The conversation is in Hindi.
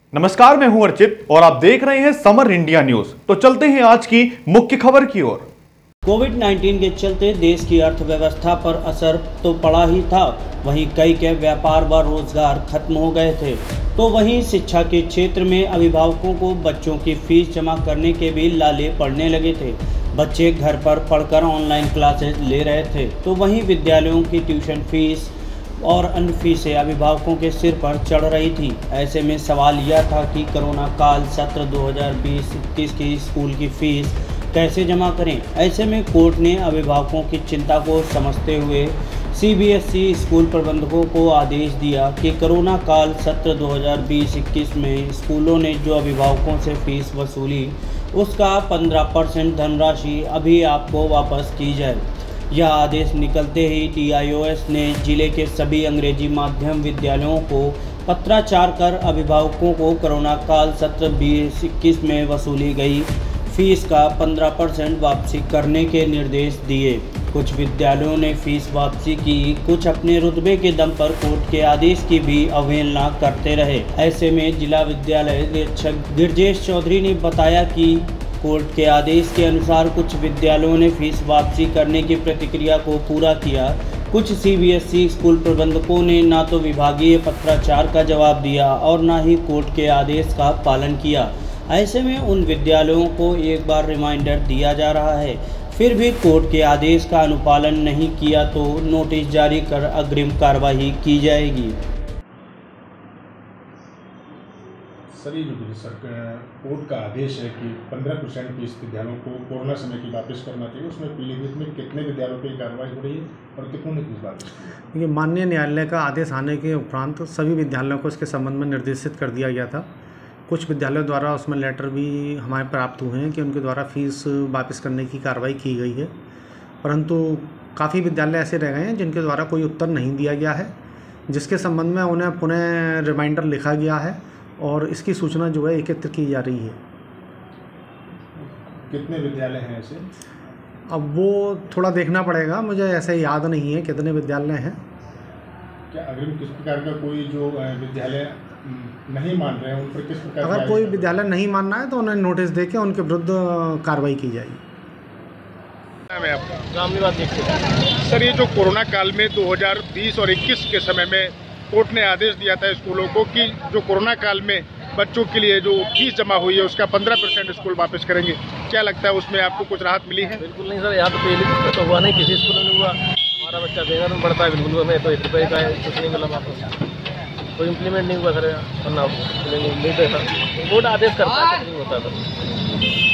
नमस्कार, मैं हूं अर्चित और आप देख रहे हैं समर इंडिया न्यूज। तो चलते हैं आज की मुख्य खबर की ओर। कोविड-19 के चलते देश की अर्थव्यवस्था पर असर तो पड़ा ही था, वहीं कई के व्यापार व रोजगार खत्म हो गए थे। तो वहीं शिक्षा के क्षेत्र में अभिभावकों को बच्चों की फीस जमा करने के भी लाले पड़ने लगे थे। बच्चे घर पर पढ़कर ऑनलाइन क्लासेस ले रहे थे, तो वहीं विद्यालयों की ट्यूशन फीस और अन्य फीसें अभिभावकों के सिर पर चढ़ रही थी। ऐसे में सवाल यह था कि कोरोना काल सत्र 2020-21 की स्कूल की फीस कैसे जमा करें। ऐसे में कोर्ट ने अभिभावकों की चिंता को समझते हुए सीबीएसई स्कूल प्रबंधकों को आदेश दिया कि कोरोना काल सत्र 2020-21 में स्कूलों ने जो अभिभावकों से फीस वसूली उसका 15% धनराशि अभी आपको वापस की जाए। यह आदेश निकलते ही टीआईओएस ने जिले के सभी अंग्रेजी माध्यम विद्यालयों को पत्राचार कर अभिभावकों को कोरोना काल सत्र 2021 में वसूली गई फीस का 15% वापसी करने के निर्देश दिए। कुछ विद्यालयों ने फीस वापसी की, कुछ अपने रुतबे के दम पर कोर्ट के आदेश की भी अवहेलना करते रहे। ऐसे में जिला विद्यालय निरीक्षक गिरजेश चौधरी ने बताया कि कोर्ट के आदेश के अनुसार कुछ विद्यालयों ने फीस वापसी करने की प्रतिक्रिया को पूरा किया। कुछ सीबीएसई स्कूल प्रबंधकों ने ना तो विभागीय पत्राचार का जवाब दिया और ना ही कोर्ट के आदेश का पालन किया। ऐसे में उन विद्यालयों को एक बार रिमाइंडर दिया जा रहा है, फिर भी कोर्ट के आदेश का अनुपालन नहीं किया तो नोटिस जारी कर अग्रिम कार्रवाई की जाएगी। सर, ये जो कोर्ट का आदेश है कि 15% फीस विद्यालयों को कोरोना समय की वापस करना चाहिए, उसमें पीलीभीत में कितने विद्यालयों पर कार्रवाई हो रही है और कितनों ने फीस वापस की है? ये माननीय न्यायालय का आदेश आने के उपरांत सभी विद्यालयों को इसके संबंध में निर्देशित कर दिया गया था। कुछ विद्यालयों द्वारा उसमें लेटर भी हमारे प्राप्त हुए हैं कि उनके द्वारा फीस वापस करने की कार्रवाई की गई है, परंतु काफ़ी विद्यालय ऐसे रह गए हैं जिनके द्वारा कोई उत्तर नहीं दिया गया है, जिसके संबंध में उन्हें पुनः रिमाइंडर लिखा गया है और इसकी सूचना जो है एकत्र की जा रही है। कितने विद्यालय हैं ऐसे? अब वो थोड़ा देखना पड़ेगा, मुझे ऐसे याद नहीं है कितने विद्यालय हैं। क्या अग्रिम किस प्रकार का कोई जो विद्यालय नहीं मान रहे हैं उन पर किस प्रकार? अगर कोई विद्यालय नहीं मानना है तो उन्हें नोटिस देके उनके विरुद्ध कार्रवाई की जाएगी। मैं आपका सर, ये जो कोरोना काल में 2020 और 21 के समय में कोर्ट ने आदेश दिया था स्कूलों को कि जो कोरोना काल में बच्चों के लिए जो फीस जमा हुई है उसका 15% स्कूल वापस करेंगे, क्या लगता है उसमें आपको कुछ राहत मिली है? बिल्कुल नहीं सर, यहाँ तो पहले तो हुआ नहीं, किसी स्कूल में हुआ। हमारा बच्चा बेघर में पढ़ता है, बिल्कुल हमें तो 1 रुपये का है, कुछ नहीं मिला वापस, कोई इम्प्लीमेंट नहीं हुआ सर। वरना नहीं था, बोर्ड आदेश करता है, कुछ नहीं होता था।